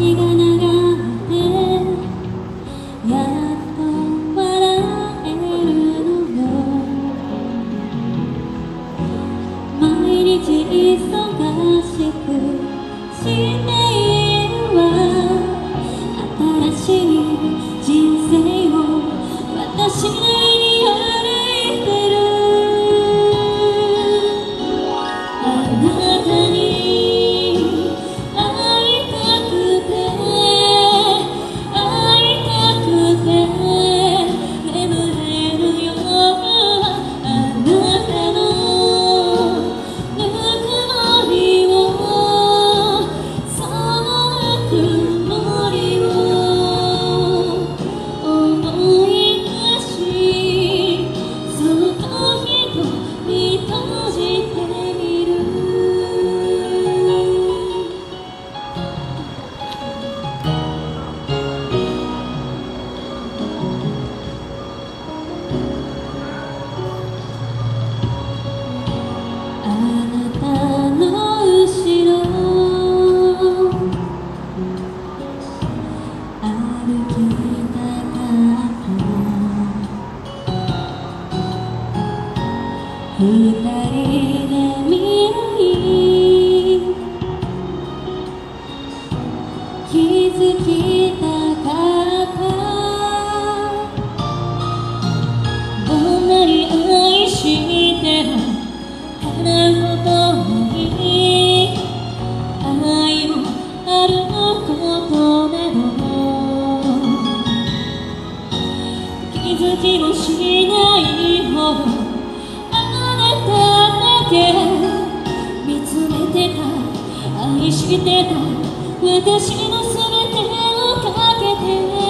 月が流れてやっと笑えるのよ。毎日忙しくしているわ。新しい人生を私なりに歩いてる。あなたに会いたくて会いたくて眠れぬ夜はあなたのぬくもりをそのぬくもりを思い出しそっと瞳閉じてみる。あなたの後ろ歩きたかった二人で未来気づきたかった。どんなに愛しても叶うことない愛を歩くことなど気づきもしないほどあなただけ見つめてた愛してた私の全てをかけて